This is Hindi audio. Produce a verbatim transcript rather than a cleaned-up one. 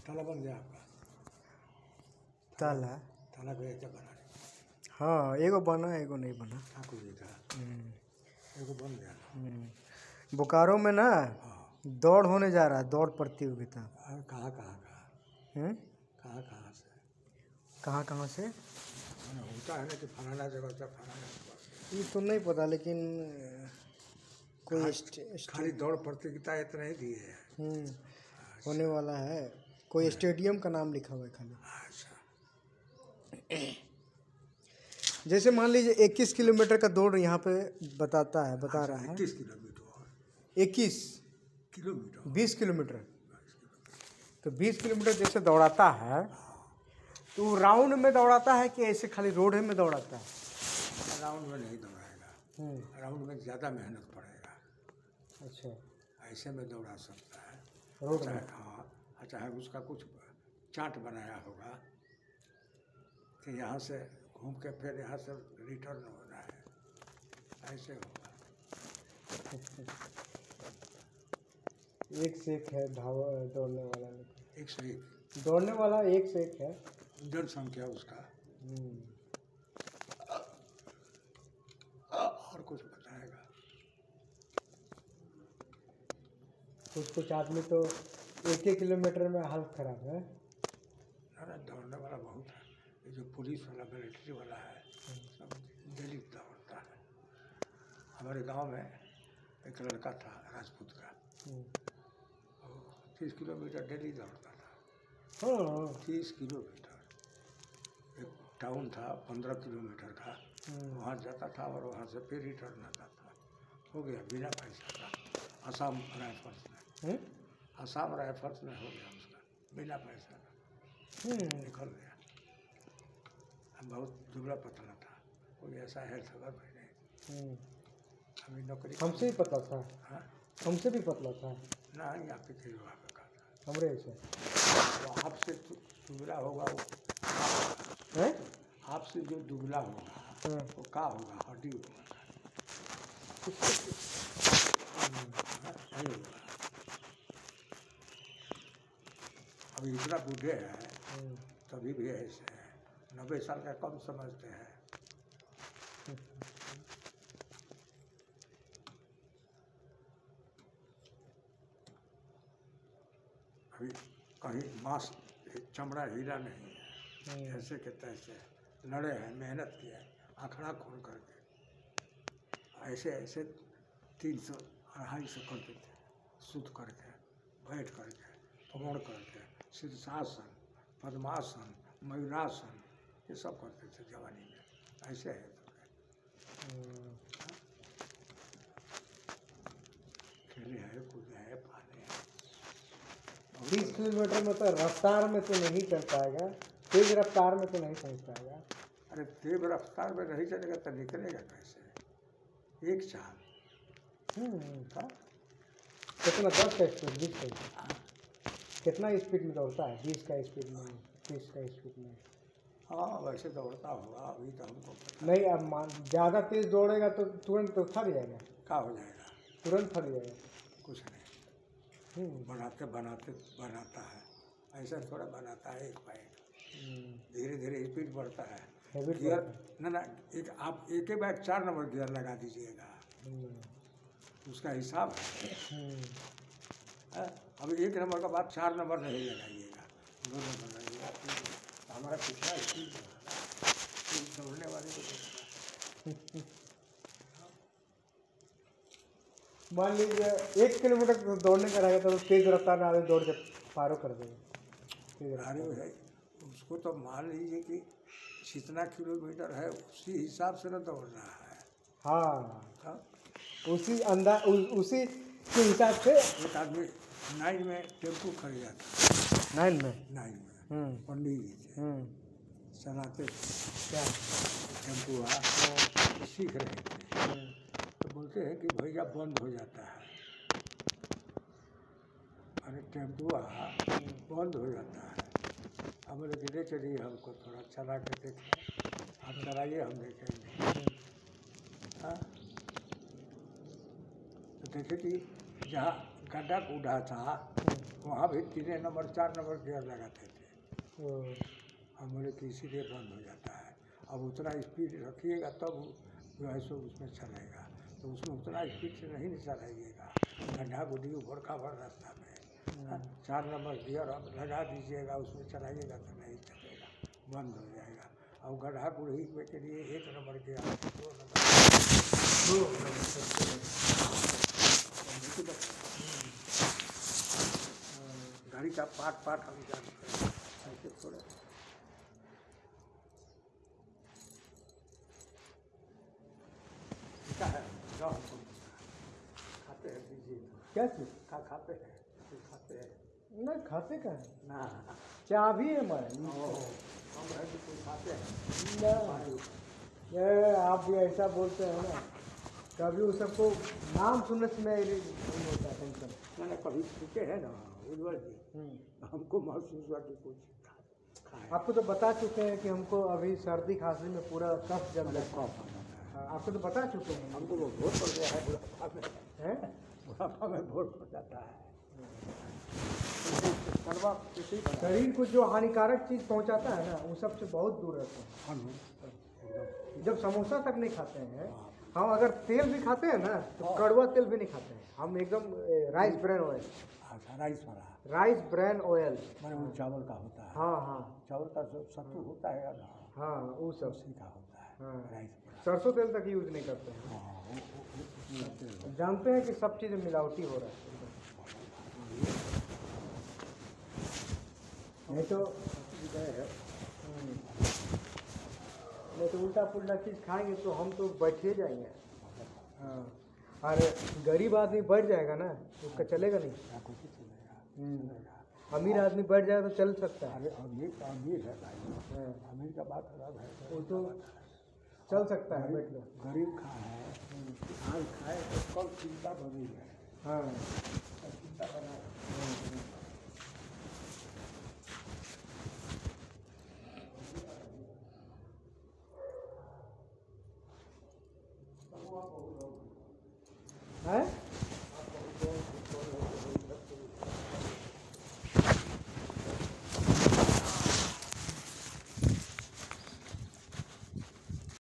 ताला बन गया आपका? ताला ताला गया क्या बनाने? हाँ, एगो बना एगो नहीं बना। ठाकुर जी का एगो बन गया ना। बोकारो में ना हाँ। दौड़ होने जा रहा है, दौड़ प्रतियोगिता। कहाँ कहाँ कहाँ कहाँ कहाँ से कहाँ कहाँ से होता है ना कि फलाना जगह से फलाना जगह? ये तो नहीं पता, लेकिन कोई खाली दौड़ प्रतियोगिता इतना ही दिए है। होने वाला है। कोई स्टेडियम का नाम लिखा हुआ है खाली। अच्छा। जैसे मान लीजिए इक्कीस किलोमीटर का दौड़ यहाँ पे बताता है, बता रहा है। इक्कीस किलोमीटर इक्कीस किलोमीटर बीस किलोमीटर तो बीस किलोमीटर जैसे दौड़ाता है तो राउंड में दौड़ाता है कि ऐसे खाली रोड में दौड़ाता है? राउंड में नहीं दौड़ाएगा, राउंड में ज़्यादा मेहनत पड़ेगा। अच्छा, ऐसे में दौड़ा सकता है रोड चाहे, में। हाँ, चाहे उसका कुछ चार्ट बनाया होगा कि यहाँ से घूम के फिर यहाँ से रिटर्न होना है, ऐसे होगा। एक से एक है धावा दौड़ने वाला। एक से एक दौड़ने वाला एक से एक है जनसंख्या उसका। और कुछ बताएगा? कुछ कुछ आदमी तो एक एक किलोमीटर में हालत खराब है। ना दौड़ने वाला बहुत है। ये जो पुलिस वाला मिलिट्री वाला है सब डेली दौड़ता है। हमारे गांव में एक लड़का था राजपूत का, तीस किलोमीटर डेली दौड़ता था। हाँ, तीस किलोमीटर। एक टाउन था पंद्रह किलोमीटर का, वहाँ जाता था और वहाँ से फिर रिटर्न आता था। हो गया बिना पैसा का। असम राइफल्स में असम राइफल्स में हो गया उसका बिना पैसा का, निकल गया। हम बहुत दुबला पतला था, कोई ऐसा हेल्थ खबर भी नहीं। अभी नौकरी हमसे ही पतला था। हाँ, हमसे भी पतला था ना, यहाँ पे कहीं वहाँ पे कहा था हमरे से। वो आपसे दुबला होगा वो है, आपसे जो दुबला होगा वो क्या होगा? हड्डी होगा। नहीं होगा। अभी इतना बूढ़े हैं तभी भी ऐसे है। नब्बे साल का कम समझते हैं। अभी कहीं मांस चमड़ा हीरा नहीं है, ऐसे के तैसे लड़े हैं, मेहनत किया है, आंखड़ा खोल करके ऐसे ऐसे तीन सौ अढ़ाई सौ कर देते, सुत करके, बैठ करके, प्रमोण करके, शीर्षासन, पद्मासन, मयूरासन, ये सब करते थे जवानी में। ऐसे है खेले है, कूदे है, पाले हैं। बीस किलोमीटर में तो रफ्तार में तो नहीं चल पाएगा, तेज रफ्तार में तो नहीं पहुंच पाएगा। अरे तेज रफ्तार में नहीं चलेगा तो निकलेगा कैसे? एक चाल कितना? दस का स्पीड, बीस का? कितना स्पीड में दौड़ता है? बीस का स्पीड में, तीस का स्पीड में? हाँ, वैसे दौड़ता होगा। अभी तो हमको नहीं, अब मान ज़्यादा तेज दौड़ेगा तो तुरंत तो थक जाएगा। क्या हो जाएगा? तुरंत थक जाएगा। कुछ नहीं, बनाते बनाते बनाता है, ऐसा थोड़ा बनाता है। एक पॉइंट धीरे धीरे स्पीड बढ़ता है। गियर ना ना एक आप एक ही बार चार नंबर गियर लगा दीजिएगा, उसका हिसाब है। अब एक नंबर का बाद चार नंबर नहीं लगाइएगा, दो नंबर लगाइएगा। हमारा कितना स्पीड दौड़ने वाले को मान लीजिए एक किलोमीटर दौड़ने का रहेगा तो तेज रफ्तार में आगे दौड़ के पारो कर देगा। अरे है उसको तो मान लीजिए कि जितना किलोमीटर है उसी हिसाब से ना दौड़ रहा है। हाँ, हाँ? उसी अंदाज उ, उसी के हिसाब से। एक आदमी नाइन में टेम्पो खरीदा था। नाइन में नाइन में पंडित जी थे, चलाते क्या टेम्पो आ सीख रहे थे तो बोलते हैं कि भैया बंद हो जाता है। अरे टेम्पो आ बंद हो जाता है। हम बोले कि ले चलिए, हमको थोड़ा चला के देखिए। आप चलाइए, हम देखेंगे। हाँ, तो देखे कि जहाँ गड्ढा कूदा था वहाँ भी तीन नंबर चार नंबर गियर लगाते थे। ओ, हम बोले कि इसीलिए बंद हो जाता है। अब उतना स्पीड रखिएगा तब जो है सो उसमें चलेगा, तो उसमें उतना स्पीड से नहीं चलाइएगा। गड्ढा गुड्ढी उबड़ खाबड़ रास्ता में हाँ, चार नंबर गियर अब लगा दीजिएगा, उसमें चलाइएगा तो नहीं चलेगा, बंद हो जाएगा। और गड्ढा गुढ़ी के लिए एक नंबर गियर, दो नंबर दो नंबर गाड़ी का पार्ट पार्ट हम जानते हैं, ऐसे थोड़े। क्या है जाओ हमको खाते हैं दीजिए। क्या चीज़? खा खाते हैं कुछ खाते हैं नहीं खाते का है, ना। चाबी है हमारे। ओह, हम है कि कोई खाते हैं ना, ये आप भी ऐसा बोलते हैं ना, कभी वो सबको नाम सुनने से मैं नहीं होता टेंशन। मैंने कभी पूछे हैं ना उज्ज्वल जी, हमको महसूस हुआ कि कुछ खाए। आपको तो बता चुके हैं कि हमको अभी सर्दी खांसी में पूरा कफ जम मतलब जाता है। कफ आ जाता है। आपको तो बता चुके हैं हमको वो भोर पड़ गया है बुढ़ापा में, हैं? बुढ़ापा में भोर पड़ जाता है। कड़वा किसी बना शरीर को जो हानिकारक चीज़ पहुंचाता है ना, वो सबसे बहुत दूर रहते हैं। हम एकदम जब समोसा तक नहीं खाते हैं हम, अगर तेल भी खाते हैं ना तो कड़वा तेल भी नहीं खाते हैं हम, एकदम राइस ब्रान ऑयल। अच्छा राइस वाला राइस ब्रान ऑयल मैंने वो चावल का होता है। हाँ हाँ चावल का जो सत्तू होता है ना, हाँ वो सब। उसी का होता है हाँ। राइस वाला। सरसों तेल तक यूज नहीं करते हैं। हाँ वो- वो- वो- उसमें तेल होता जानते हैं कि सब चीज़ मिलावटी हो रहा है। नहीं तो है। हम्म, नहीं तो उल्टा पुल्टा चीज़ खाएंगे तो हम तो बैठे जाएंगे। हाँ, और गरीब आदमी बैठ जाएगा ना तो उसका चलेगा नहीं। क्या कुछ ही चलेगा हम्म, चलेगा। अमीर आदमी बैठ जाएगा तो चल सकता है। अरे अमीर तो अमीर है भाई, हाँ, अमीर का बात अलग है। वो तो चल सकता है बैठ लो। गरीब गरीब खाए आज खाए तो कल चिंता बनी है, हाँ चिंता बना है। हम्म, हम्म।